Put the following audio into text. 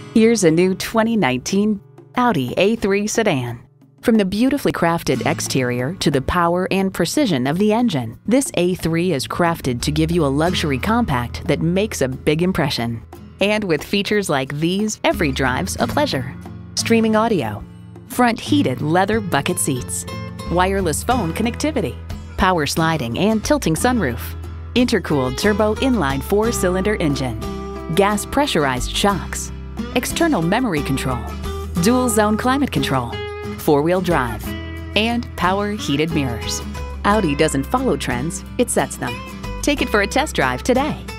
Here's a new 2019 Audi A3 sedan. From the beautifully crafted exterior to the power and precision of the engine, this A3 is crafted to give you a luxury compact that makes a big impression. And with features like these, every drive's a pleasure. Streaming audio, front heated leather bucket seats, wireless phone connectivity, power sliding and tilting sunroof, intercooled turbo inline 4-cylinder engine, gas pressurized shocks, external memory control, dual zone climate control, 4-wheel drive, and power heated mirrors. Audi doesn't follow trends, it sets them. Take it for a test drive today.